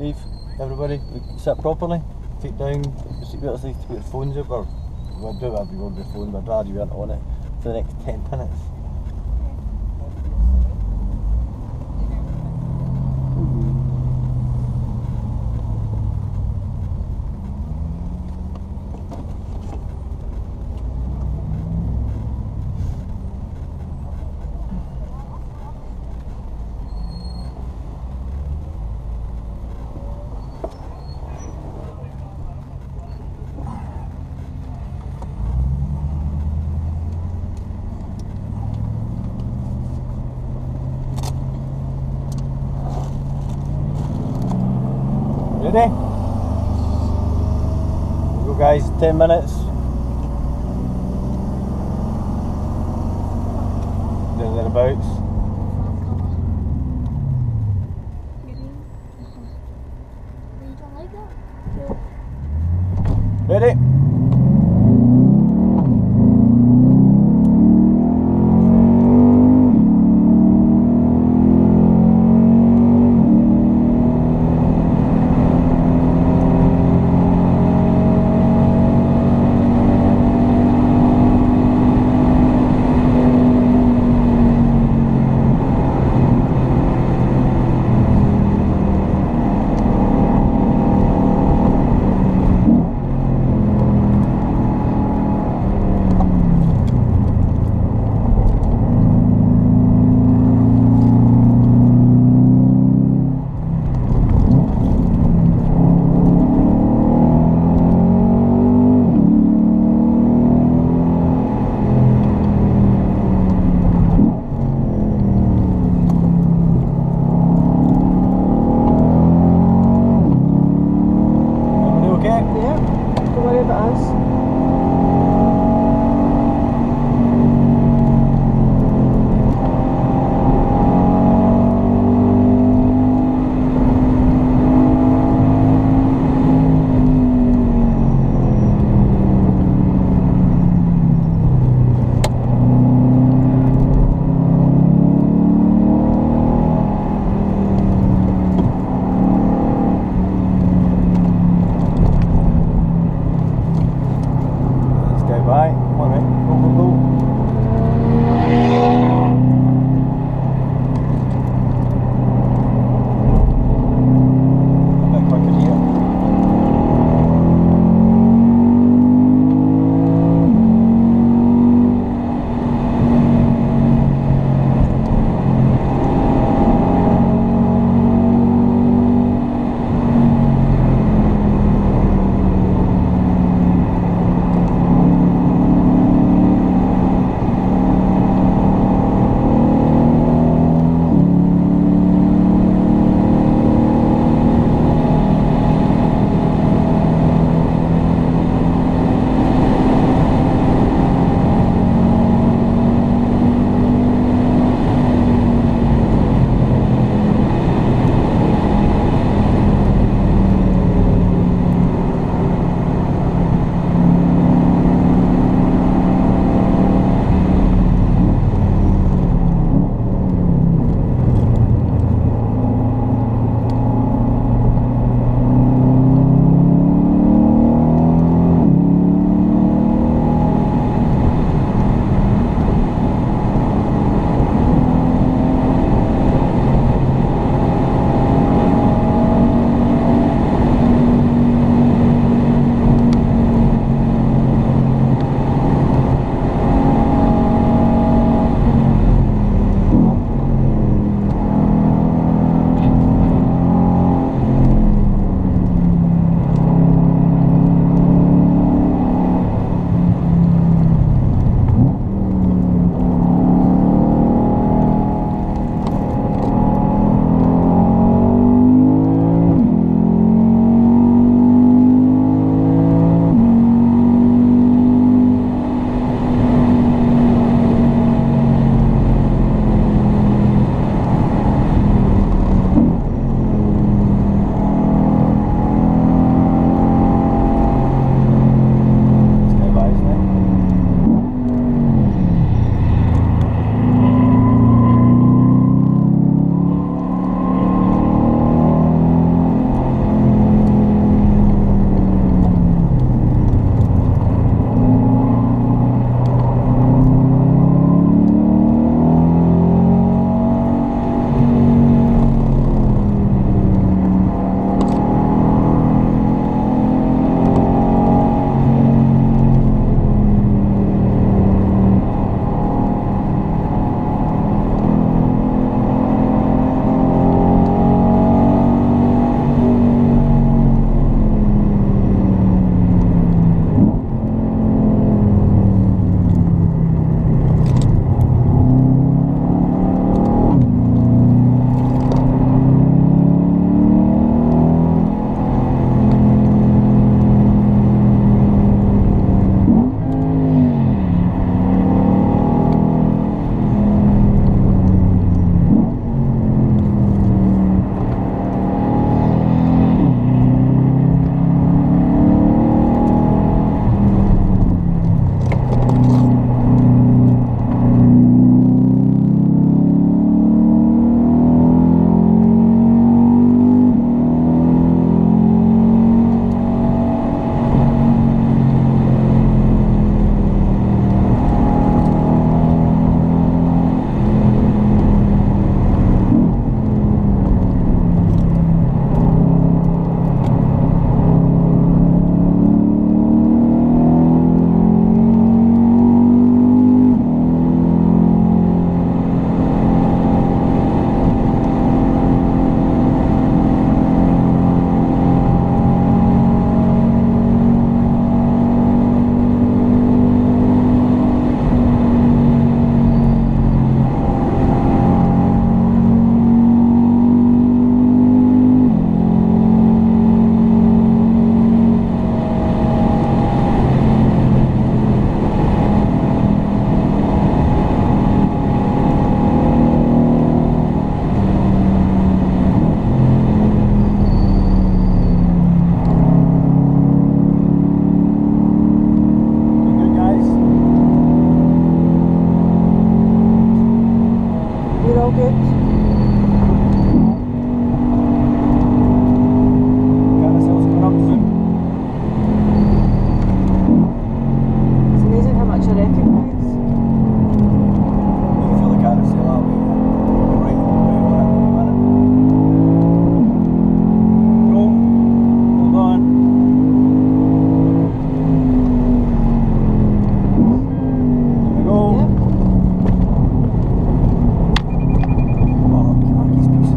Dave, everybody, sit properly, take down the seatbelts, need to put your phones up, or we'll do whatever you want with your phone, but I'd rather you weren't on it for the next 10 minutes. Ready? Here we go guys, 10 minutes. Thereabouts. Ready? good. Carousel's coming up soon. It's amazing how much I recognise. You can feel the carousel that way. You're right on it in a minute. Go. Hold on. There we go. Yep. Oh, khakis piece.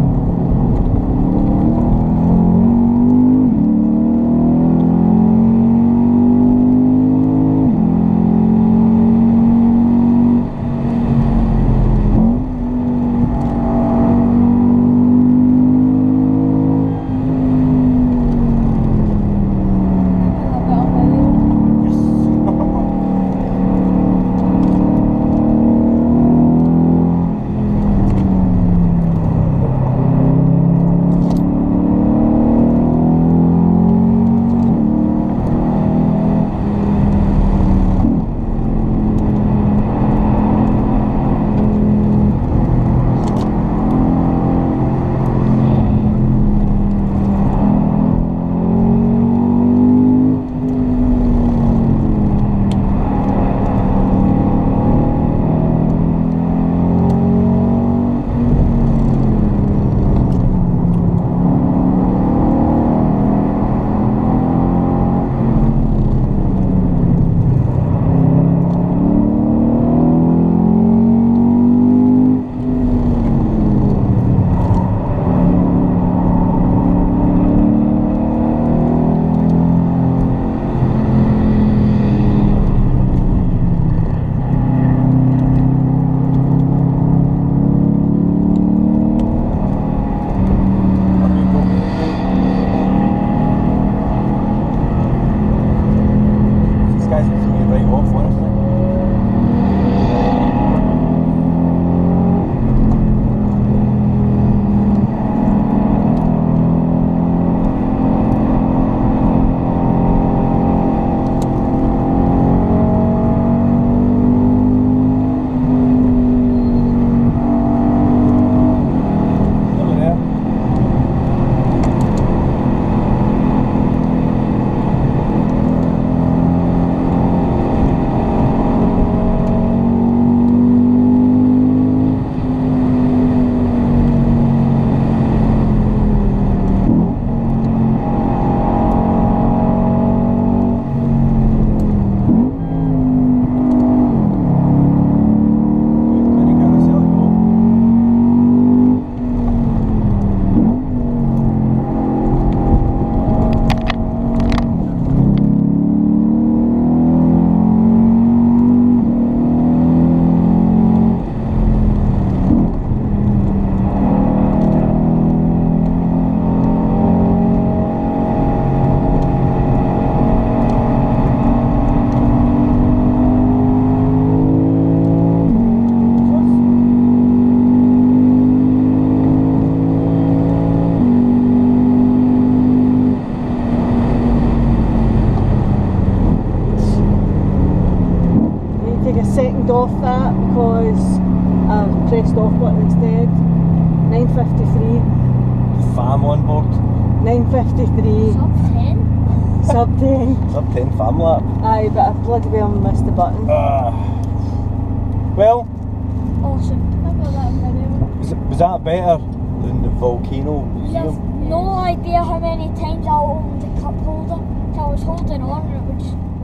Second off that because I've pressed off button instead. 9:53. Fam on board. 9:53. Sub 10? Sub 10. Sub 10 fam lap. Aye, but I bloody well missed the button. Well, Awesome. I got that video. was that better than the volcano You have museum? no idea how many times I opened the cup holder. So I was holding on and it would just